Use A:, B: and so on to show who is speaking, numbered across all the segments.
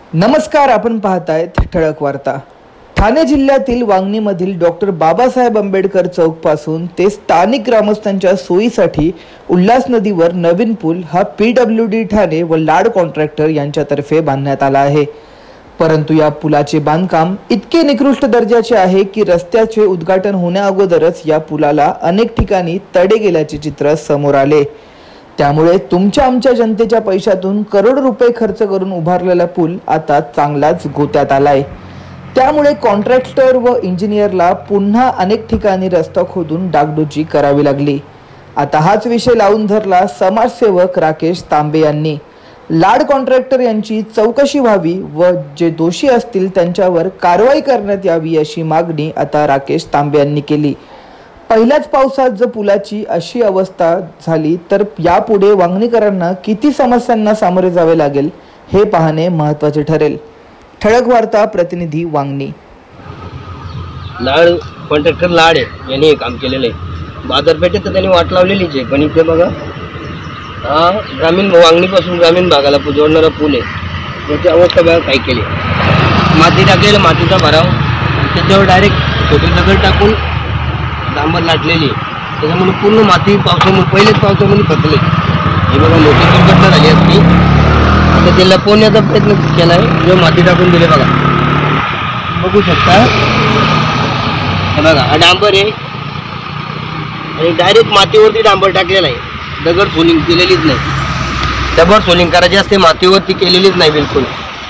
A: नमस्कार, आपण पाहतायत ठळक वार्ता। ठाणे जिल्ह्यातील वांगणीमधील डॉक्टर बाबासाहेब आंबेडकर चौक पासून ते स्थानिक ग्रामस्थांच्या सोयीसाठी उल्हास नदीवर नवीन पूल हा PWD ठाणे व लाड कॉन्ट्रॅक्टर यांच्यातर्फे बांधण्यात आला आहे। परंतु या पुलाचे बांधकाम इतके निकृष्ट दर्जाचे आहे की रस्त्याचे उद्घाटन होण्याअगोदरच या पुलाला अनेक ठिकाणी तडे गेल्याचे चित्र समोर आले। त्यामुळे तुमच्या आमच्या जनतेच्या पैशातून करोड रुपये खर्च करून उभारलेला पूल आता चांगलाच गोत्यात आलाय। त्यामुळे कॉन्ट्रॅक्टर व इंजिनियरला पुन्हा अनेक ठिकाणी रस्ता खोदून डागडुजी करावी लागली। आता हाच विषय लावून धरला समाजसेवक राकेश तांबे यांनी। लाड कॉन्ट्रॅक्टर यांची चौकशी व्हावी व जे दोषी असतील त्यांच्यावर कारवाई करण्यात यावी अशी मागणी आता राकेश तांबे यांनी केली। पहिल्याच पावसात जर पुलाची अशी अवस्था झाली तर यापुढे वांगणीकरांना किती समस्यांना सामोरे जावे लागेल हे पाहणे महत्त्वाचे ठरेल। ठळक वार्ता प्रतिनिधी वांगणी।
B: लाड कॉन्ट्रॅक्टर लाड यांनी हे काम केलेलं आहे। बाजारपेठेत तर त्यांनी वाट लावलेलीच आहे, पण इथे बघा हा ग्रामीण वांगणीपासून ग्रामीण भागाला जोडणारा पूल आहे। याची अवस्था बघा काय केली। माती टाकलेलं, मातीचा भराव, त्याच्यावर डायरेक्ट छोटे दगड टाकून डांबर लाटलेली, त्याच्यामुळे पूर्ण माती पावसामुळे पहिलेच पावसामध्ये फसले। हे बघा मोठी दुर्घटना झाली असती। आता ते लपवण्याचा प्रयत्न केला आहे, जो माती टाकून दिले बघा, बघू शकता। बघा हा डांबर आहे आणि डायरेक्ट मातीवरती डांबर टाकलेला आहे। दगड सोलिंग केलेलीच नाही, दगड सोलिंग करायची असते, मातीवरती केलेलीच नाही बिलकुल।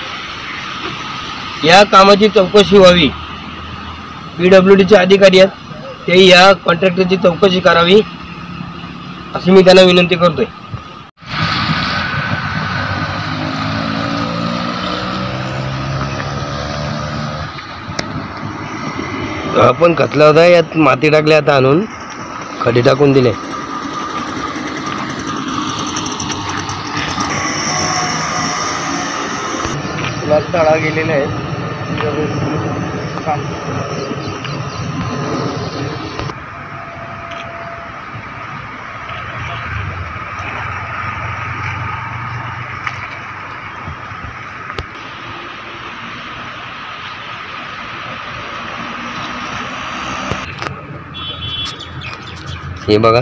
B: या कामाची चौकशी व्हावी। PWDचे अधिकारी आहेत ते या कॉन्ट्रॅक्टरची चौकशी करावी अशी मी त्यांना विनंती करतोय। आपण खचला होता, यात माती टाकली, आता आणून खडी टाकून दिले। तळा गेलेले आहेत। हे बघा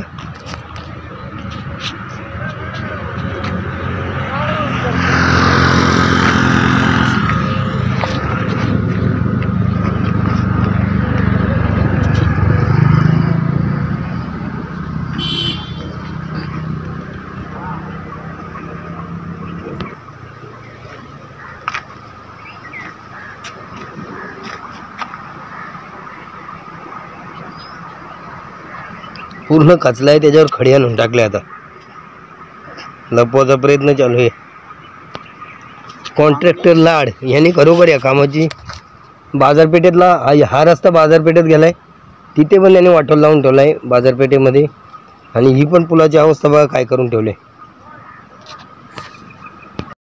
B: पूर्ण कचलाय, त्याच्यावर खडी आणून टाकले। आता लपवायचा प्रयत्न चालू आहे। कॉन्ट्रॅक्टर लाड यांनी खरोखर या कामाची बाजारपेठेतला हा रस्ता बाजारपेठेत गेलाय, तिथे पण यांनी वाटोल लावून ठेवलाय बाजारपेठेमध्ये। आणि ही पण पुलाची अवस्था बघा काय करून ठेवले।